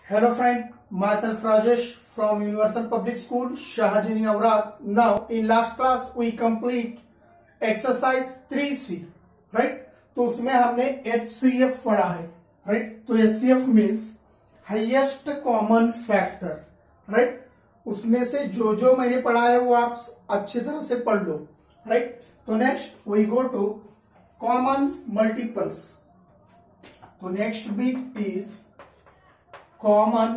Hello friend, myself Rajesh from Universal Public School, Shahajini Awrad. Now in last class we complete exercise 3C, right? तो उसमें हमने HCF पढ़ा है, right? तो HCF means highest common factor, right? उसमें से जो जो मैंने पढ़ा है वो आप अच्छी तरह से पढ़ लो, राइट? तो next we go to common multiples. तो next bit is common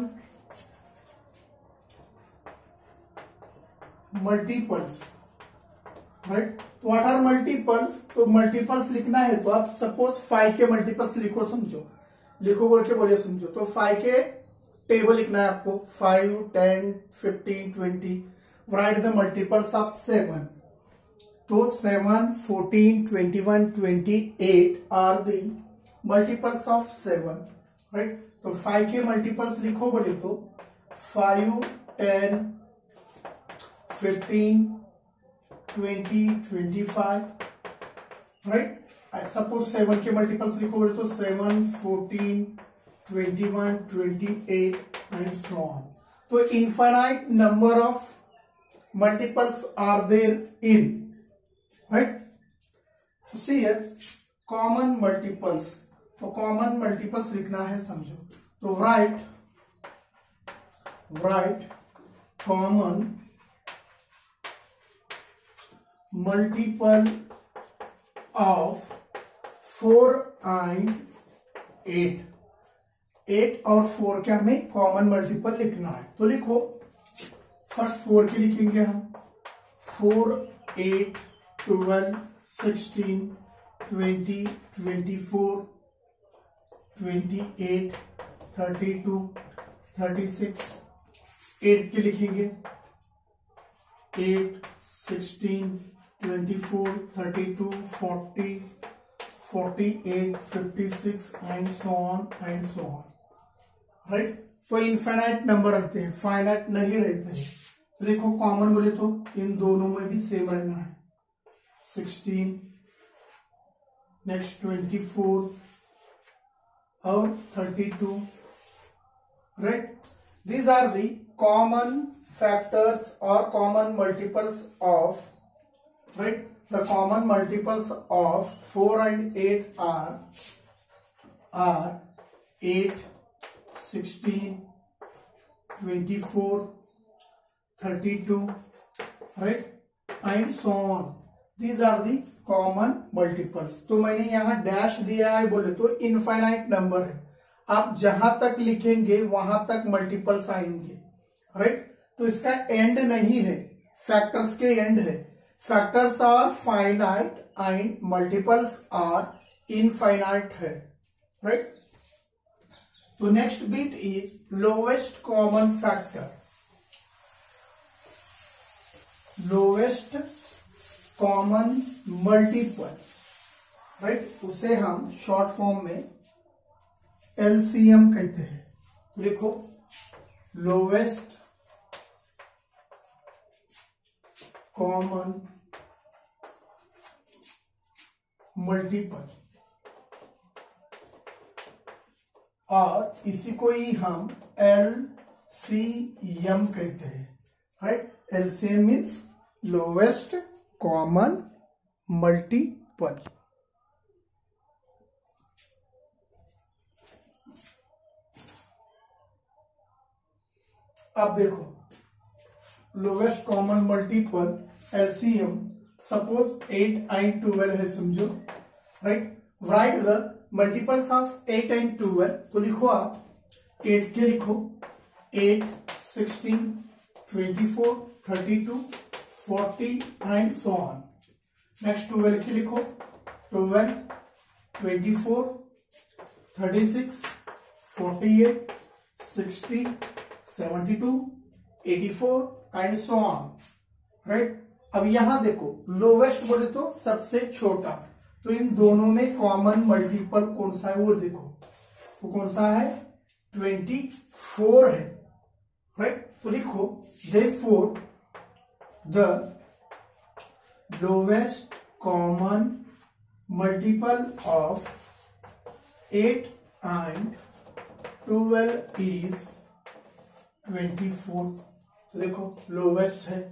multiples, right? तो व्हाट आर मल्टीपल्स? तो मल्टीपल्स लिखना है तो आप सपोज 5 के मल्टीपल्स लिखो, समझो, लिखो बोल के बोलिए समझो. तो 5 के टेबल लिखना है आपको, 5, 10, 15, 20. Write the multiples of 7. तो 7, 14, 21, 28 are the multiples of 7, right? तो 5 के मल्टीपल्स लिखो बोले तो 5, 10, 15, 20, 25, राइट? सपोज 7 के मल्टीपल्स लिखो बोले तो 7, 14, 21, 28 एंड सो ऑन. तो infinite number of multiples are there in, right? तो सी कॉमन मल्टीपल्स. तो कॉमन मल्टीपल्स लिखना है, समझो. तो write common multiple of 4 and 8. 8 और 4 के हमें कॉमन मल्टीपल लिखना है. तो लिखो, फर्स्ट 4 के लिखेंगे हम. 4, 8, 12, 16, 20, 24, 28, 32, 36. 8 के लिखेंगे 8, 16, 24, 32, 40, 48, 56 and so on and so on, right? तो इनफाइनाइट नंबर रहते हैं, फाइनाइट नहीं रहते हैं. तो देखो कॉमन बोले तो इन दोनों में भी सेम रहना है. 16, नेक्स्ट 24 और 32, right? These are the common factors और common multiples of, right? The common multiples of 4 and 8 are 8, 16, 24, 32, right? And so on. These are the common multiples. तो मैंने यहाँ डैश दिया है बोले तो इनफाइनाइट नंबर है. आप जहां तक लिखेंगे वहां तक मल्टीपल्स आएंगे, राइट? तो इसका एंड नहीं है, फैक्टर्स के एंड है. Factors are finite and multiples are infinite है, राइट? तो next bit is lowest common factor. Lowest common multiple, right? उसे हम शॉर्ट फॉर्म में एलसीएम कहते हैं. लिखो लोवेस्ट कॉमन मल्टीपल, और इसी को ही हम एलसीएम कहते हैं, right? LCM means lowest common multiple. अब देखो lowest common multiple LCM, suppose 8 and 12 है, समझो, right? Write the multiples of 8 and 12. तो लिखो आप 8 के लिखो 8, 16, 24, 32, 40 एंड सो ऑन. नेक्स्ट 12 के लिखो 12, 24, 36, 48, 60, 72, 84 एंड सो ऑन, राइट? अब यहां देखो लोवेस्ट बोले तो सबसे छोटा. तो इन दोनों में कॉमन मल्टीपल कौन सा है वो देखो. तो कौन सा है? 24 है, राइट? तो लिखो therefore the lowest common multiple of 8 and 12 is 24। तो देखो लोवेस्ट है।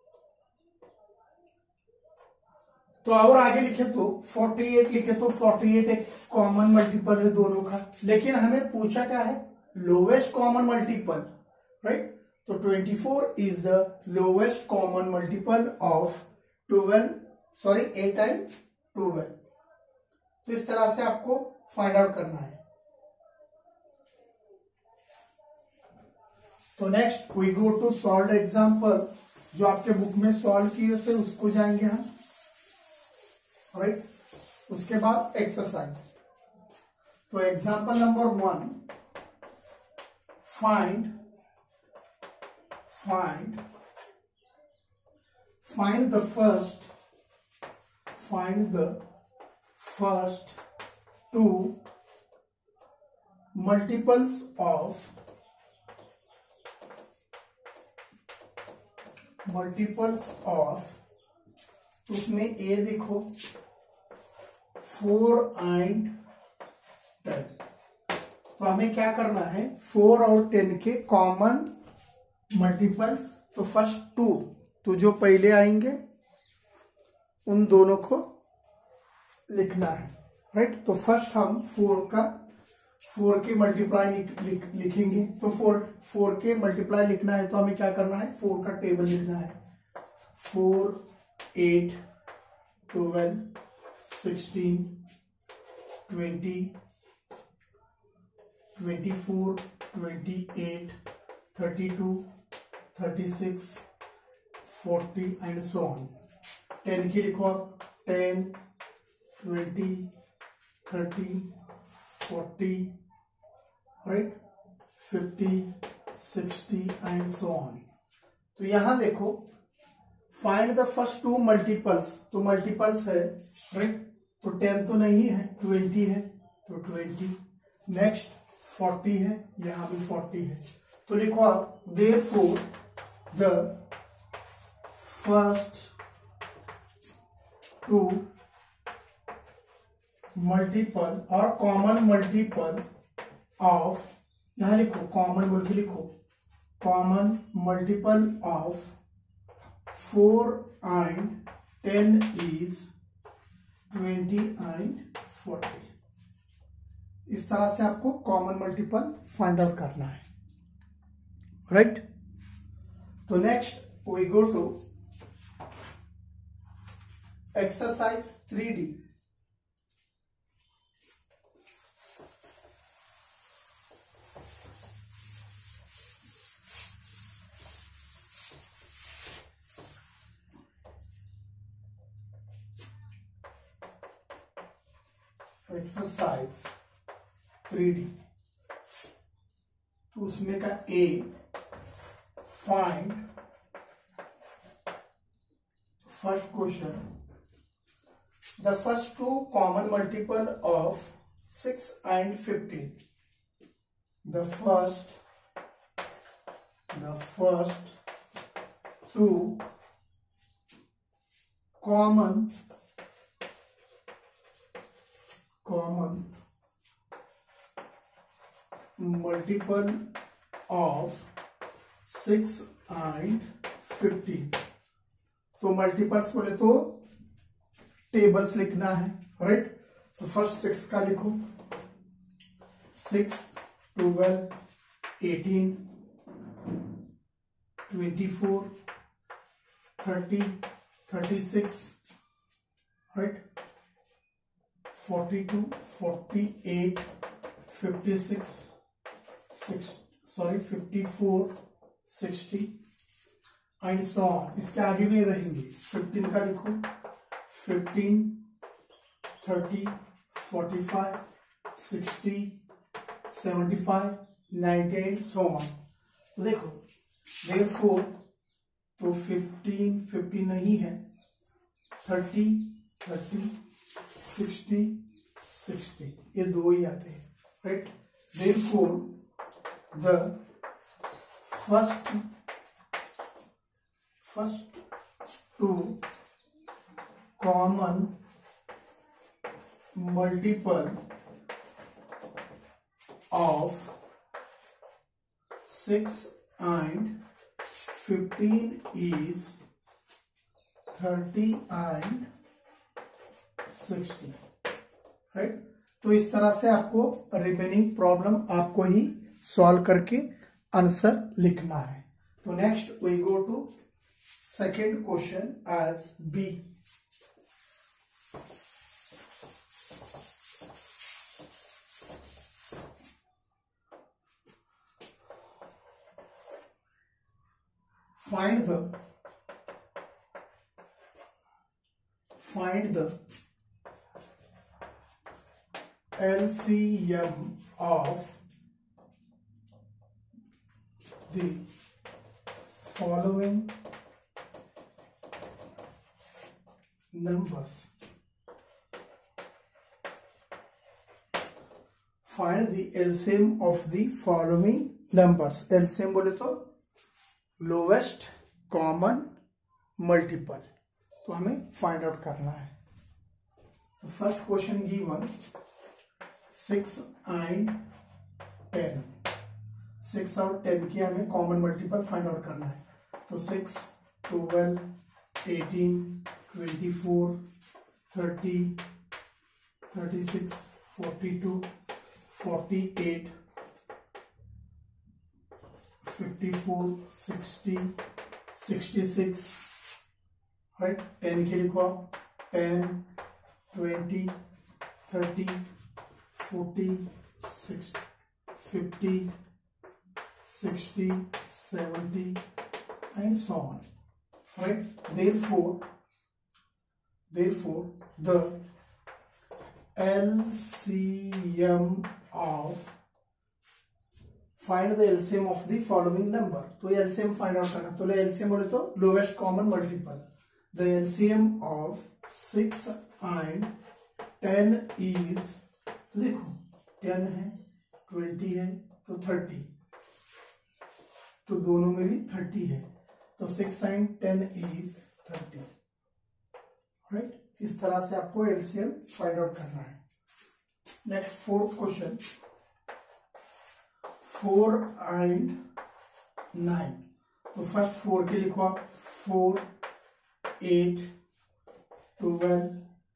तो और आगे लिखे तो 48 लिखे तो 48 एक कॉमन मल्टीपल है दोनों का, लेकिन हमें पूछा क्या है, लोवेस्ट कॉमन मल्टीपल, राइट। तो 24 is the lowest common multiple of 8 time 12। तो इस तरह से आपको फाइंड आउट करना है। तो next we go to solve example, जो आपके बुक में सॉल्व किए से उसको जाएंगे हम, राइट। उसके बाद एक्सरसाइज। तो example number 1, find the first two multiples of तो उसमें ए देखो 4 and 10। तो हमें क्या करना है, 4 और 10 के कॉमन मल्टीपल्स। तो फर्स्ट 2, तो जो पहले आएंगे उन दोनों को लिखना है, राइट। तो फर्स्ट हम 4 के मल्टीप्लाई लिखेंगे। तो 4 के मल्टीप्लाई लिखना है तो हमें क्या करना है, 4 का टेबल लिखना है। 4, 8, 12, 16, 20, 24, 28, 32, 36, 40 एंड सो ऑन। 10 की लिखो आप, 10, 20, 30, 40, राइट, 50, 60 एंड सो ऑन। तो यहां देखो फाइंड द फर्स्ट 2 मल्टीपल्स। तो मल्टीपल्स है, राइट। तो 10 तो नहीं है, 20 है, तो 20। नेक्स्ट 40 है, यहां भी 40 है। तो लिखो आप, देयरफॉर द फर्स्ट 2 मल्टीपल और कॉमन मल्टीपल ऑफ, यहां लिखो कॉमन बोल के लिखो, common multiple of 4 and 10 is 20 and 40। इस तरह से आपको कॉमन मल्टीपल फाइंड आउट करना है, राइट। तो next we go to exercise 3D। Exercise 3D। तो उसमें का A, find first question, the first 2 common multiple of 6 and 15। The first 2 common multiple of 6 and 15। तो मल्टीपल्स बोले तो टेबल्स लिखना है, राइट। तो फर्स्ट 6 का लिखो, 6, 12, 18, 24, 30, 36, राइट, 42, 48, 56, 54, 60 एंड सो ऑन। इसके आगे भी रहेंगे। 15 का लिखो, 15, 30, 45, 60, 75, 98 सो ऑन। तो देखो therefore, तो 15 नहीं है, 30, 60 ये 2 ही आते हैं, right. therefore the first 2 common multiple of 6 and 15 is 30 and 60, right. तो इस तरह से आपको रिमेनिंग प्रॉब्लम आपको ही सॉल्व करके आंसर लिखना है। तो next we go to second question as B. Find the LCM of the following numbers. Find the LCM of the following numbers. LCM बोले तो लोवेस्ट कॉमन मल्टीपल, तो हमें फाइंड आउट करना है। तो फर्स्ट क्वेश्चन गिवन 6 एंड 10, 6 और 10 की हमें कॉमन मल्टीपल फाइंड आउट करना है। तो 6, 12, 18, 24, 30, 36, 42, 48, 54, 60, 66, राइट। 10 के लिखो आप 10, 20, 30, 40, 50, 60, 70 and so on, right? Therefore the LCM of, find the LCM of the following number। तो LCM फाइंड आउट करना, तो LCM बोले तो lowest common multiple. The LCM of 6 and 10 is, तो देखो 10 है, 20 है, तो 30, तो दोनों में भी 30 है, तो 6 and 10 is 30, राइट। इस तरह से आपको LCM फाइंड आउट करना है। Next fourth question 4 and 9। तो फर्स्ट 4 के लिखो आप 4, 8, 12,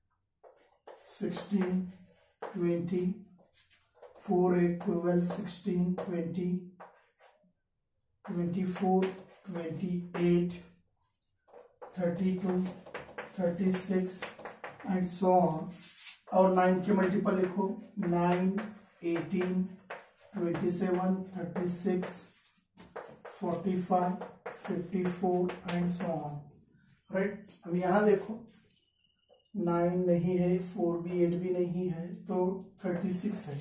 16, 20, 4, 8, 12, 16, 20, 24, 28, 32, 36 एंड सो ऑन। और 9 के मल्टीपल लिखो 9, 18, 27, 36, 45, 54 एंड सो ऑन, राइट। अब यहां देखो 9 नहीं है, 4 भी 8 भी नहीं है, तो 36 है,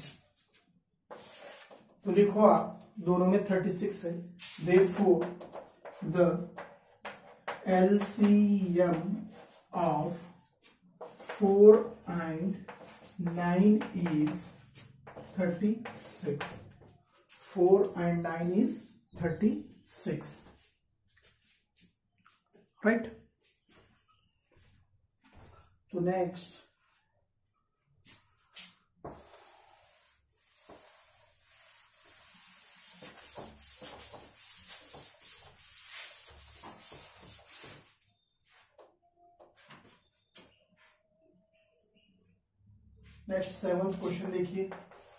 तो लिखो आप दोनों में 36 है। Therefore the LCM of 4 and 9 is 36. 4 and 9 is 36, right? So next seventh question देखिए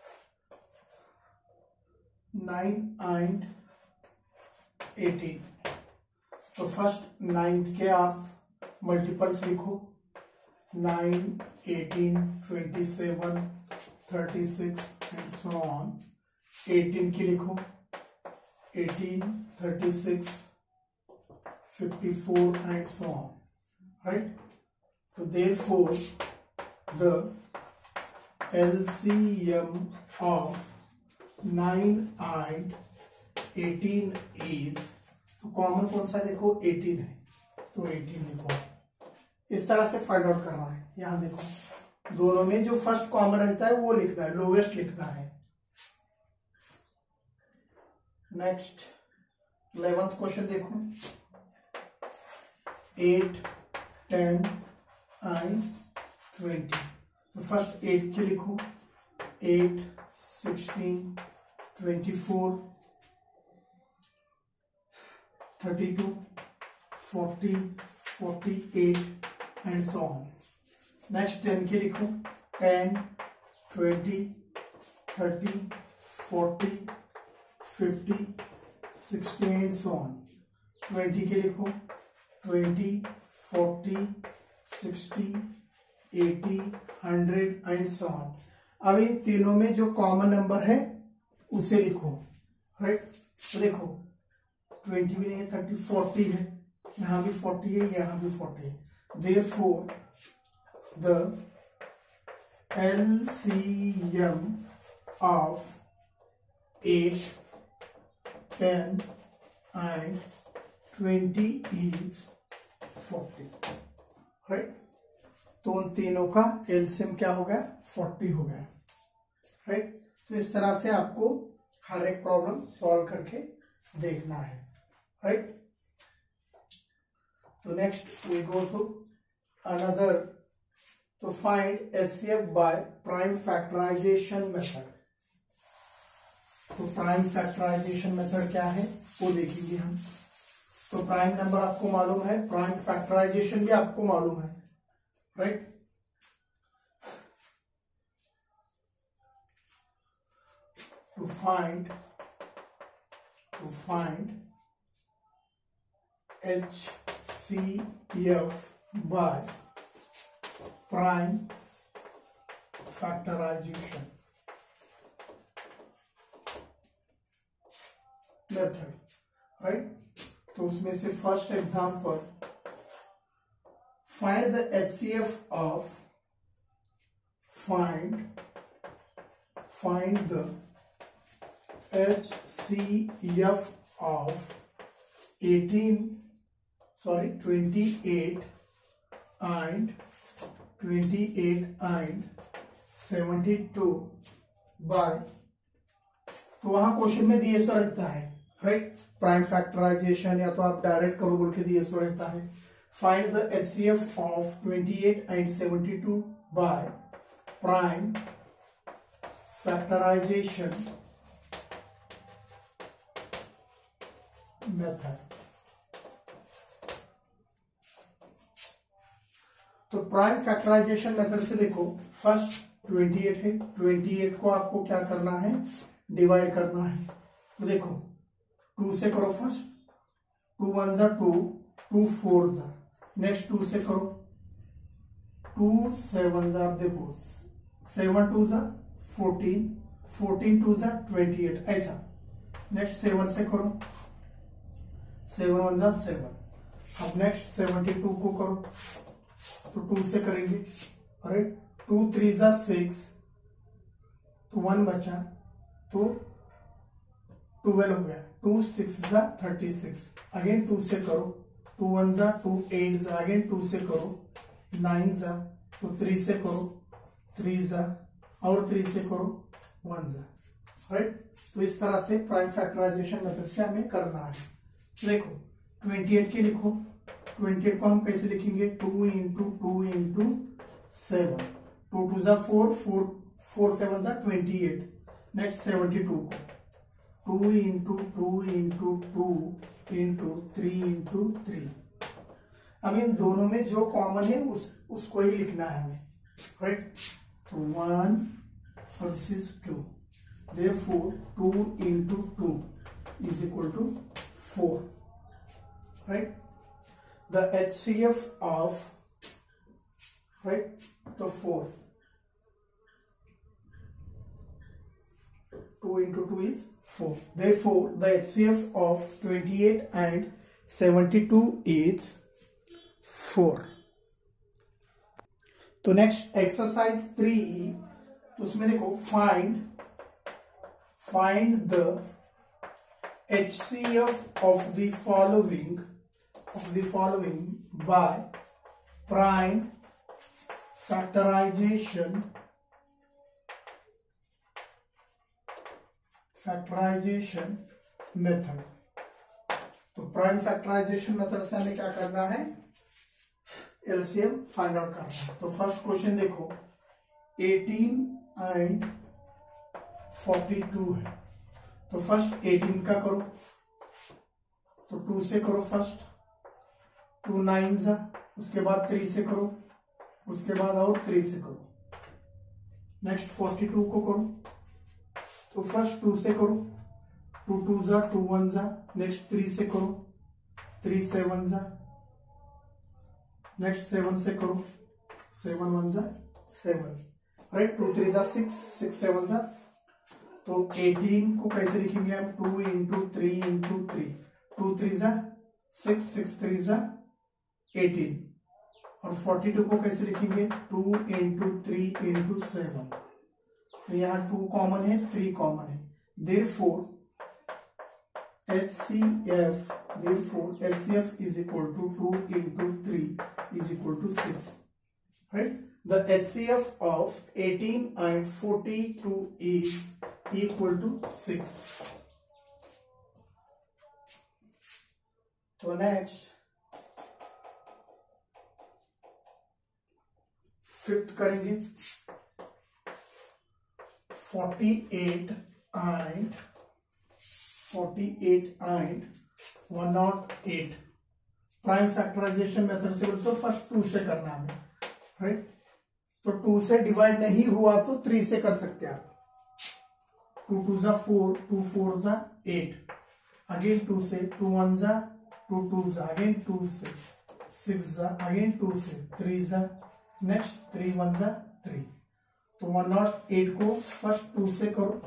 9 and 18। तो फर्स्ट 9 के आप मल्टीपल्स लिखो 9, 18, 27, 36 एंड सो ऑन। 18 की लिखो 18, 36, 54 एंड सो ऑन, राइट। तो therefore the LCM of 9 and 18 is, तो कॉमन कौन सा देखो 18 है, तो 18 लिखो। इस तरह से फाइंड आउट करना है। यहां देखो दोनों में जो फर्स्ट कॉमन रहता है वो लिखना है, लोवेस्ट लिखना है। नेक्स्ट 11th क्वेश्चन देखो 8, 10 एंड 20। तो फर्स्ट 8 के लिखो 8, 16, 24, 32, 40, 48 एंड सो ऑन। नेक्स्ट 10 के लिखो 10, 20, 30, 40, 50, 60 एंड सो ऑन। 20 के लिखो 20, 40, 60, 80, 100 एंड सो ऑन। अब इन तीनों में जो कॉमन नंबर है उसे लिखो, राइट। तो देखो 20 भी नहीं है, 30, 40 है, यहां भी 40 है, यहां भी 40 है। Therefore, the LCM of 8, 10 and 20 is 40, right. तो उन तीनों का एलसीएम क्या हो गया? 40 हो गया, राइट। तो इस तरह से आपको हर एक प्रॉब्लम सॉल्व करके देखना है, राइट। तो next we go to another, तो find HCF by prime factorisation method. तो प्राइम फैक्टराइजेशन मेथड क्या है वो देखेंगे हम। तो प्राइम नंबर आपको मालूम है, प्राइम फैक्टराइजेशन भी आपको मालूम है, right. To find HCF by prime factorization method, right। तो उसमें से first example, find the HCF of find the HCF of 28 and 72 by, तो वहां क्वेश्चन में दिए सो रहता है, राइट। प्राइम फैक्टराइजेशन या तो आप डायरेक्ट करो बोल के दिए सो रहता है। Find the HCF of 28 and 72 by prime factorisation method. तो प्राइम फैक्टराइजेशन मेथड से देखो, फर्स्ट 28 है, 28 को आपको क्या करना है? डिवाइड करना है। तो देखो 2 से करो फर्स्ट, 2 1 जा 2, 2 4 जा, नेक्स्ट 2 से करो, 2 7 जा, देखो 7 2 जा 14, 14 2 जा 28, ऐसा। नेक्स्ट 7 से करो, 7 1 जा 7। अब नेक्स्ट 72 को करो, तो 2 से करेंगे, अरे 2 3 जा 6, तो 1 बचा, तो 12 हो गया। 2 6 जा 36, अगेन 2 से करो, 2 1 जा 2, 8 जा, अगेन 2 से करो, 9 जा, तो 3 से करो, 3 जा, और 3 से करो, 1 जा, राइट। तो इस तरह से प्राइम फैक्टराइजेशन मेथड से हमें करना है। देखो 28 के लिखो, 28 को हम कैसे लिखेंगे? 2 इंटू 2 इंटू 7, 2 2 जा 4, 4 7 जा 28। नेक्स्ट 72 को 2 इंटू 2 इंटू 2 इंटू 3 इंटू 3। अब इन दोनों में जो कॉमन है उसको ही लिखना है हमें, राइट। तो 1 और this is 2, therefore 2 into 2 is equal to 4, right। The HCF of, right, the 4, 2 into 2 is 4, therefore the HCF of 28 and 72 is 4। तो नेक्स्ट एक्सरसाइज 3, तो उसमें देखो find the HCF of the following by prime factorization method. तो prime factorisation method से हमें क्या करना है? एलसीएम फाइंड आउट करना है। तो फर्स्ट क्वेश्चन देखो 18 एंड 42 है, तो फर्स्ट 18 का करो, तो 2 से करो फर्स्ट, 2 9 जा, उसके बाद 3 से करो, उसके बाद और 3 से करो। नेक्स्ट 42 को करो, तो फर्स्ट 2 से करो, 2 2 जा, 2 1 जा, नेक्स्ट 3 से करो, 3 7 जा, नेक्स्ट 7 से करो, 7 1 जा 7, राइट। 2 3 जा 6, 6 7 जा, तो 18 को कैसे लिखेंगे हम, 2 इंटू 3 इंटू 3, 2 3 जा 6, 6 3 जा 18, और 42 को कैसे लिखेंगे, 2 इंटू 3 इंटू 7, तो यहाँ 2 कॉमन है, 3 कॉमन है, therefore HCF is equal to 2 into 3 is equal to 6, right? The HCF of 18 and 42 is equal to 6. तो नेक्स्ट 5th करेंगे, 48 and 108 प्राइम फैक्टराइजेशन मेथड से बोलते, तो फर्स्ट 2 से करना है, राइट। तो 2 से डिवाइड नहीं हुआ तो 3 से कर सकते हैं आप, 2 2 जा 4, 2 4 जा 8, अगेन 2 से, 2 1 जा 2 2 जा, अगेन 2 से 6 जा, अगेन 2 से 3 जा, नेक्स्ट 3 1 जा 3, तो 108 को फर्स्ट 2 से करो,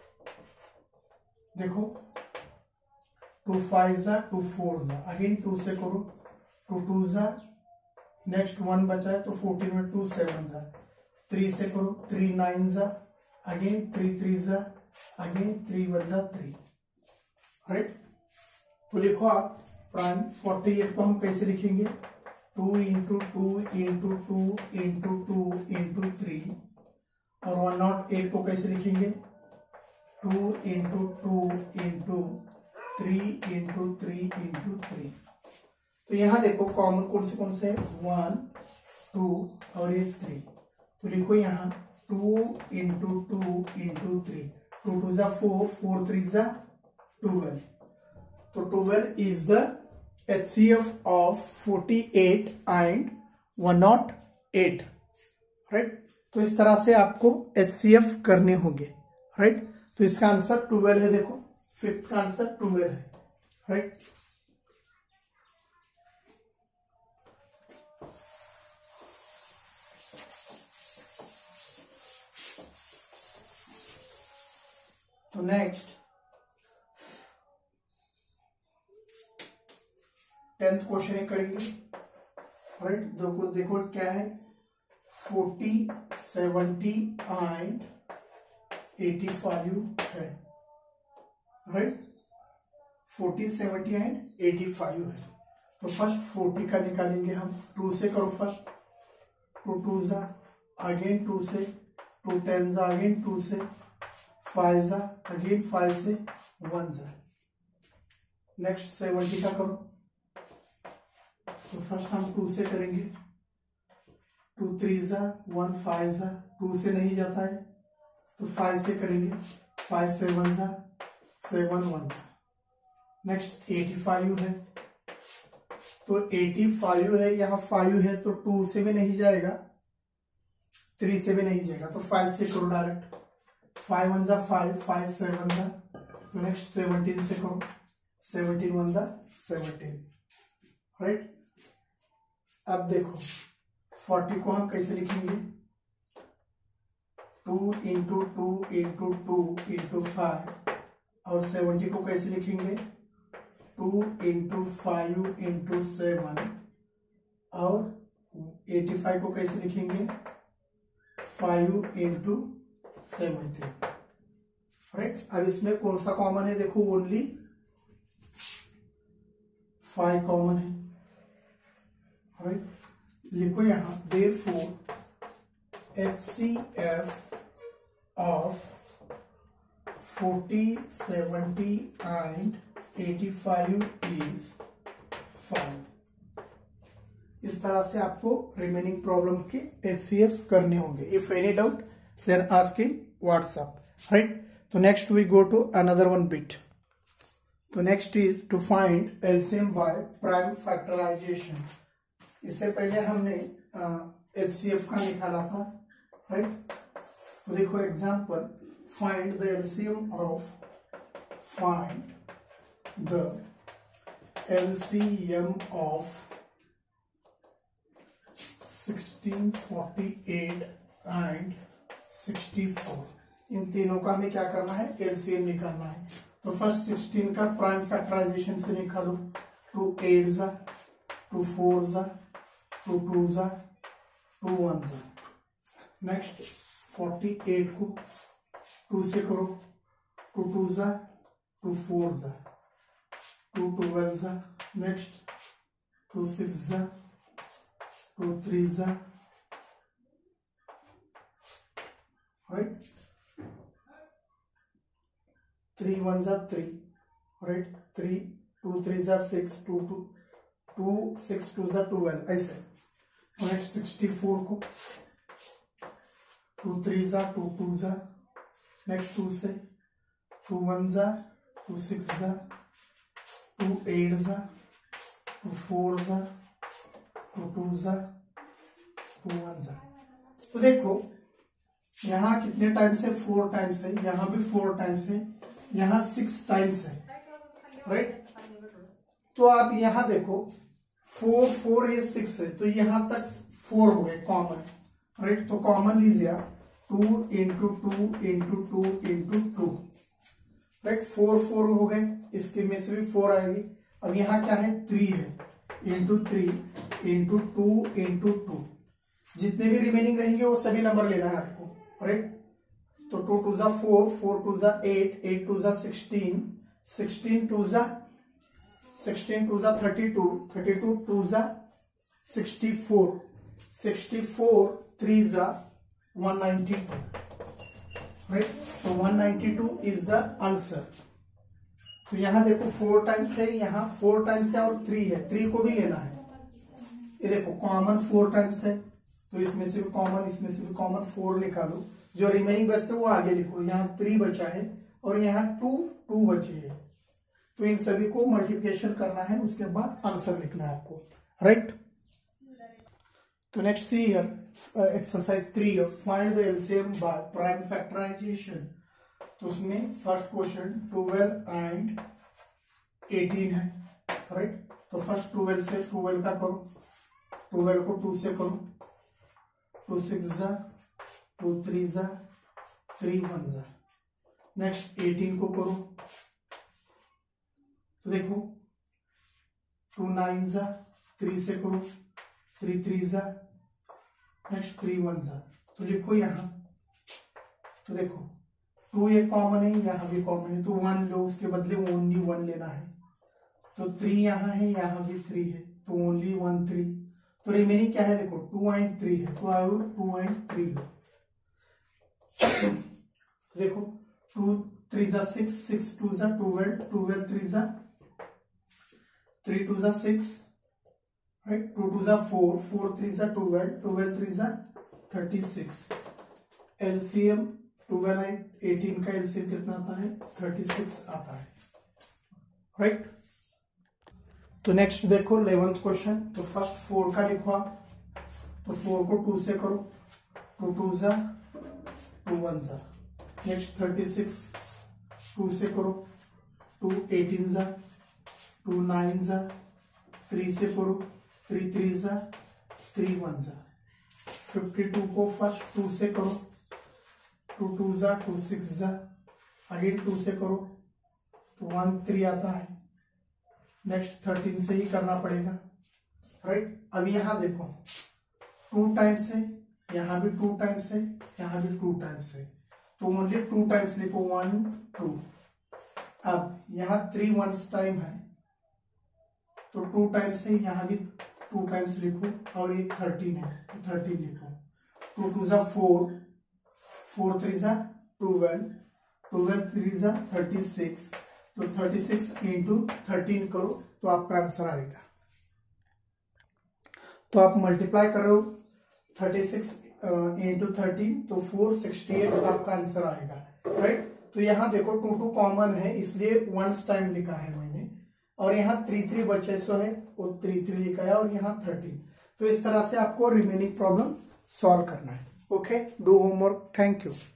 देखो 2 5 जा, 2 4 जा, अगेन 2 से करो, 2 2 जा, नेक्स्ट 1 बचा है तो 14 में 2 7 जा, 3 से करो, 3 9 जा, अगेन 3 3 जा, अगेन 3 1 जा 3, राइट। तो लिखो आप प्राइम 48 को हम कैसे लिखेंगे, 2 इंटू 2 इंटू 2 इंटू 2 इंटू 3, और 108 को कैसे लिखेंगे, 2 इंटू 2 इंटू 3 इंटू 3 इंटू 3। तो यहां देखो कॉमन कौन से 1 2 और ये 3, तो लिखो यहाँ 2 इंटू 2 इंटू 3, 2 2 जा 4, 4 3 जा 12, तो 12 is the HCF of 48 and 108, right. तो इस तरह से आपको HCF करने होंगे, राइट। तो इसका आंसर 12 है, देखो 5th का आंसर 12 है, राइट। तो नेक्स्ट 10th क्वेश्चन करेंगे, राइट। देखो क्या है, 40 70 एंड 85 है, राइट। 40 70 एंड 85 है, तो फर्स्ट 40 का निकालेंगे हम, 2 से करो फर्स्ट, 2 2 जा, अगेन 2 से, 2 10 जा, अगेन 2 से, 5 जा, अगेन 5 से 1 जा, नेक्स्ट 70 का करो, तो फर्स्ट हम 2 से करेंगे, 2 3 जा, 1 5 जा, 2 से नहीं जाता है तो 5 से करेंगे, 5 7 जा, 7 1 जा, नेक्स्ट 85 है, तो 85 है, यहाँ 5 है तो 2 से भी नहीं जाएगा, 3 से भी नहीं जाएगा, तो 5 से करो डायरेक्ट, 5 1 जा 5, 5 7 जा, तो नेक्स्ट 17 से करो, 17 1 जा 17, राइट। अब देखो 40 को हम कैसे लिखेंगे, 2 इंटू 2 इंटू 2 इंटू 5, और 70 को कैसे लिखेंगे, 2 इंटू 5 इंटू 7, और 85 को कैसे लिखेंगे, 5 इंटू 70, राइट। अब इसमें कौन सा कॉमन है, देखो ओनली 5 कॉमन है, राइट। लिखो यहाँ therefore HCF of 40 70 and 85 is 5। इस तरह से आपको रिमेनिंग प्रॉब्लम के HCF करने होंगे। If any doubt then ask in WhatsApp, right. तो next we go to another one bit. तो next is to find LCM by prime factorisation. इससे पहले हमने एचसीएफ का निकाला था, राइट। तो देखो example, find the LCM of of 1648 and 64। इन तीनों का हमें क्या करना है, एलसीएम निकालना है। तो फर्स्ट 16 का प्राइम फैक्टराइजेशन से निकालो। 2 8 जा, 2 4 जा, 2 2 जा, 2 1 जा। नेक्स्ट 48 को 2 से करो, 2 2 जा, 2 4 जा, 2 12 जा। नेक्स्ट 2 6 जा, 2 3 जा, राइट। 3 1 जा 3, राइट। 3 2 3 जा 6, 2 6 2 जा 12, ऐसे। नेक्स्ट 64 को 2 3 जा, 2 2 जा। नेक्स्ट 2 से 2 1 जा, 2 6 जा, 2 8 जा, 2 4 जा, 2 2 जा, 2 1 जा। तो देखो यहाँ कितने टाइम्स है, 4 टाइम्स है, यहाँ भी 4 टाइम्स है, यहाँ 6 टाइम्स है, राइट। तो आप यहाँ देखो 4 4 ये 6 है, तो यहाँ तक 4 हो गए कॉमन, राइट। तो कॉमन लीजिए आप 2 इंटू 2 इंटू 2 इंटू 2, राइट। 4 4 हो गए, इसके में से भी 4 आएगी। अब यहाँ क्या है, 3 है, इंटू 3 इंटू 2 इंटू 2। जितने भी रिमेनिंग रहेंगे वो सभी नंबर लेना है आपको, राइट। तो 2 2 जा 4, 4 2 जा 8, 8 2 जा 16, 16 2 जा 32, 32 2 जा 64, 64 3 जा 192, राइट। तो 192 इज द आंसर। तो यहां देखो 4 टाइम्स है, यहाँ 4 टाइम्स है और 3 है, 3 को भी लेना है। ये देखो कॉमन 4 टाइम्स है, तो इसमें से भी कॉमन, इसमें से भी कॉमन, 4 निकालो। जो रिमेनिंग बचते वो आगे लिखो। यहाँ 3 बचा है और यहाँ 2 बचे हैं, तो इन सभी को मल्टीप्लिकेशन करना है, उसके बाद आंसर लिखना है आपको, राइट। तो next see here exercise 3, find the LCM by prime factorisation. तो उसमें फर्स्ट क्वेश्चन 12 एंड 18 है, राइट। तो फर्स्ट 12 से 12 का करो, 12 को 2 से करो, 2 6 जा, 2 3 जा, 3 1 जा। नेक्स्ट 18 को करो, तो देखो 2 9 जा, 3 से करो, 3 3 जा। नेक्स्ट 3 1 जा। तो लिखो यहाँ, तो देखो 2 ये कॉमन है, यहाँ भी कॉमन है, तो 1 लो, उसके बदले ओनली 1 लेना है। तो 3 यहाँ है, यहाँ भी 3 है, तो ओनली 1 3। तो रिमेनिंग क्या है, देखो 2 एंड 3 है, तो आई 2 एंड 3 लो। तो देखो 2 3 जा 6, 6 2 जा 12, 12 3 जा 3 2 जा 6, राइट। 2 2 जा 4, 4 3 जा 12, 12 3 जा 36। एलसीएम 12 एंड 18 का एलसीएम कितना आता है, 36 आता है, राइट। तो नेक्स्ट देखो 11th क्वेश्चन। तो फर्स्ट 4 का लिखो आप, तो 4 को 2 से करो, 2 2 जा, 2 1 जा। नेक्स्ट 36 2 से करो, 2 18 जा, 2 9 जा, 3 से करो, 3 3 जा, 3 1 जा। 52 को फर्स्ट 2 से करो, 2 2 जा, 2 6 जा, अगेन 2 से करो, तो 1 3 आता है। नेक्स्ट 13 से ही करना पड़ेगा, राइट। अब यहाँ देखो 2 टाइम्स है, यहाँ भी 2 टाइम्स है, यहाँ भी 2 टाइम्स है, तो ओनली 2 टाइम्स लिखो, 1 2। अब यहाँ 3 1 टाइम है, तो 2 टाइम्स है, यहाँ भी 2 टाइम्स लिखो, और ये 13 है, तो 13 लिखो। 2 2 जा 4, 4 3 जा 12, 12 3 जा 36। तो 36 इंटू 13 करो, तो आपका आंसर आएगा। तो आप मल्टीप्लाई करो 36 इंटू 13, तो 468 आपका आंसर आएगा, राइट। तो यहाँ देखो 2 2 कॉमन है, इसलिए 1 टाइम लिखा है मैंने, और यहाँ 3 बचे सो है वो 3 लिखा है और यहाँ 13। तो इस तरह से आपको रिमेनिंग प्रॉब्लम सॉल्व करना है। Okay, do homework. Thank you.